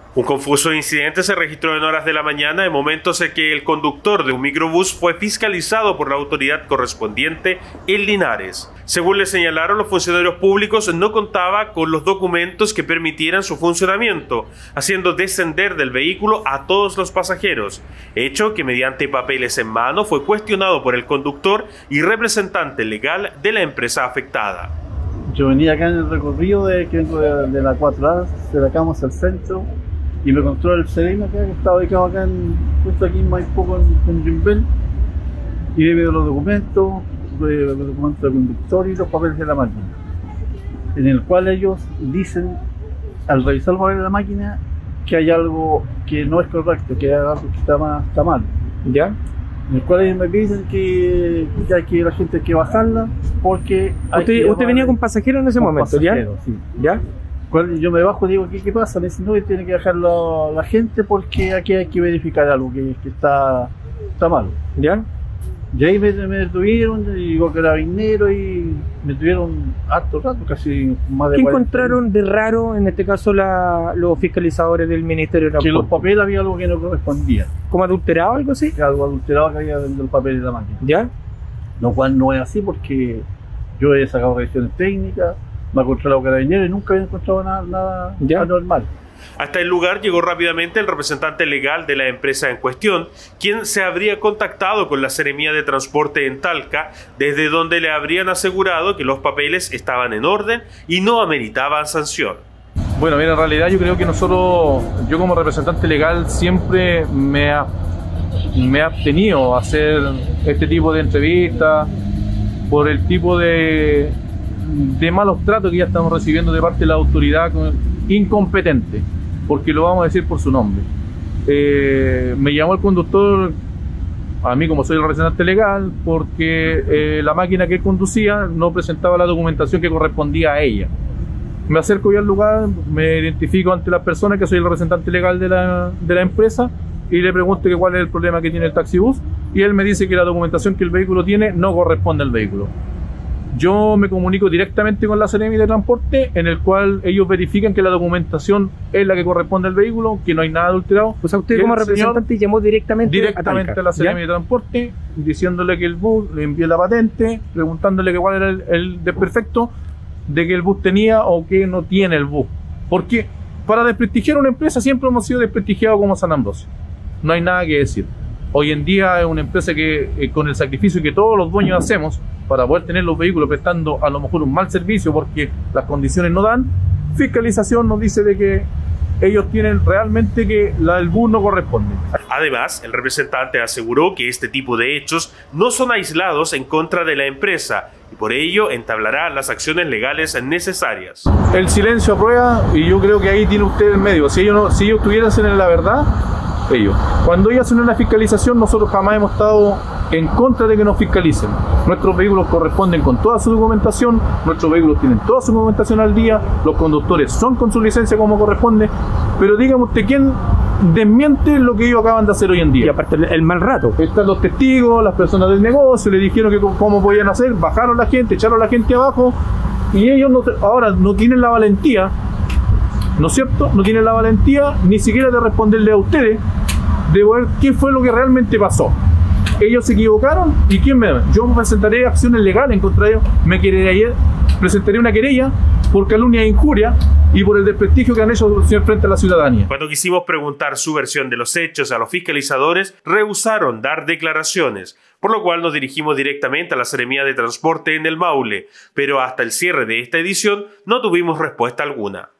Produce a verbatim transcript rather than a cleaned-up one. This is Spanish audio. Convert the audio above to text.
Un confuso incidente se registró en horas de la mañana, en momentos en que el conductor de un microbús fue fiscalizado por la autoridad correspondiente en Linares. Según le señalaron los funcionarios públicos, no contaba con los documentos que permitieran su funcionamiento, haciendo descender del vehículo a todos los pasajeros, hecho que mediante papeles en mano fue cuestionado por el conductor y representante legal de la empresa afectada. Yo venía acá en el recorrido de, que vengo de, de la cuatro A, de la Camos al centro, y me encontró el Sereno acá, que estaba ubicado acá en, justo aquí en Maipú con, con Jimbel, y le veo los documentos, los documentos del conductor y los papeles de la máquina, en el cual ellos dicen, al revisar los papeles de la máquina, que hay algo que no es correcto, que hay algo que está, mal, está mal, ¿ya? En el cual ellos me dicen que, que hay que la gente hay que bajarla porque hay usted, que usted venía con pasajeros en ese momento, ¿ya? Sí. ¿Ya? Cuando yo me bajo y digo, ¿qué, qué pasa? Me dicen, no, que tiene que bajarlo la gente porque aquí hay que verificar algo que, que está, está malo. ¿Ya? Y ahí me, me detuvieron, y llegó carabinero y me tuvieron harto rato, casi más de ¿Qué cuarenta encontraron de raro, en este caso, la, los fiscalizadores del Ministerio de Transporte? Que los papeles había algo que no correspondía. ¿Como adulterado o algo así? Que algo adulterado que había dentro del papel de la máquina. ¿Ya? Lo cual no es así porque yo he sacado revisiones técnicas, me ha controlado carabinero y nunca había encontrado nada, nada anormal. Hasta el lugar llegó rápidamente el representante legal de la empresa en cuestión, quien se habría contactado con la Seremía de Transporte en Talca, desde donde le habrían asegurado que los papeles estaban en orden y no ameritaban sanción. Bueno, mira, en realidad yo creo que nosotros, yo como representante legal siempre me ha, me he abstenido a hacer este tipo de entrevistas por el tipo de, de malos tratos que ya estamos recibiendo de parte de la autoridad incompetente, porque lo vamos a decir por su nombre. Eh, me llamó el conductor, a mí como soy el representante legal, porque eh, la máquina que él conducía no presentaba la documentación que correspondía a ella. Me acerco yo al lugar, me identifico ante las personas que soy el representante legal de la, de la empresa y le pregunto que cuál es el problema que tiene el taxibús y él me dice que la documentación que el vehículo tiene no corresponde al vehículo. Yo me comunico directamente con la Seremía de Transporte, en el cual ellos verifican que la documentación es la que corresponde al vehículo, que no hay nada adulterado. O sea, usted como representante llamó directamente, directamente a, a la Seremía de Transporte, diciéndole que el bus, le envié la patente, preguntándole que cuál era el, el desperfecto de que el bus tenía o que no tiene el bus. Porque para desprestigiar una empresa siempre hemos sido desprestigiados como San Ambrosio. No hay nada que decir. Hoy en día es una empresa que eh, con el sacrificio que todos los dueños hacemos para poder tener los vehículos prestando a lo mejor un mal servicio porque las condiciones no dan, fiscalización nos dice de que ellos tienen realmente que la del bus no corresponde. Además, el representante aseguró que este tipo de hechos no son aislados en contra de la empresa y por ello entablará las acciones legales necesarias. El silencio aprueba y yo creo que ahí tiene usted el medio. Si ellos, no, si ellos tuviesen en la verdad, ellos. Cuando ellos hacen una fiscalización, nosotros jamás hemos estado en contra de que nos fiscalicen. Nuestros vehículos corresponden con toda su documentación, nuestros vehículos tienen toda su documentación al día, los conductores son con su licencia como corresponde, pero dígame usted, ¿quién desmiente lo que ellos acaban de hacer hoy en día? Y aparte el mal rato. Están los testigos, las personas del negocio, le dijeron que cómo podían hacer, bajaron la gente, echaron a la gente abajo, y ellos no, ahora no tienen la valentía, ¿no es cierto? No tienen la valentía ni siquiera de responderle a ustedes de ver qué fue lo que realmente pasó. Ellos se equivocaron y ¿quién me da? Yo presentaré acciones legales en contra de ellos, me querellaré, presentaré una querella por calumnia e injuria y por el desprestigio que han hecho frente a la ciudadanía. Cuando quisimos preguntar su versión de los hechos a los fiscalizadores, rehusaron dar declaraciones, por lo cual nos dirigimos directamente a la Seremía de Transporte en el Maule, pero hasta el cierre de esta edición no tuvimos respuesta alguna.